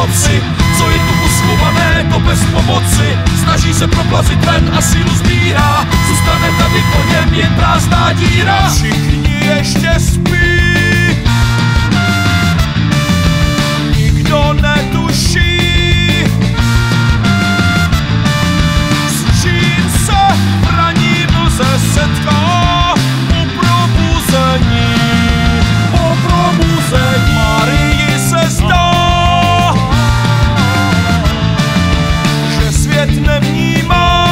noci. Co je tu uschované, to bez pomoci. Snaží se proplazit ven a sílu sbírá. Zůstane tady po něm jen prázdná díra. Všichni ještě spí, nikdo netuší, s čím se raní mlze setká po probuzení. Po probuzení Marii se zdá, že svět nevnímá.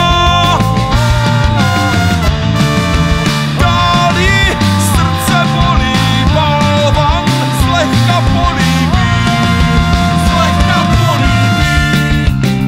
Dál jí srdce bolí, balvan zlehka políbí, zlehka políbí.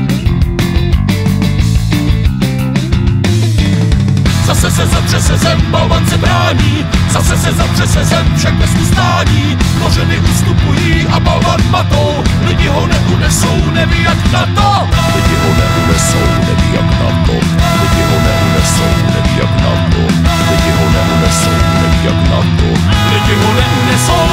Zase se zatřese zem, balvan se brání. Zase se zatřese zem, však bez ustání. Kořeny ustupují a balvan matou. Lidi ho neunesou, neví jak na to. Lidi ho neunesou, neví jak na to. Lidi ho neunesou, neví jak na to. Lidi ho neunesou, neví jak na to. Lidi ho neunesou.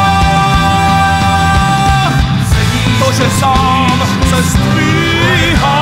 Sám se zdvíhá.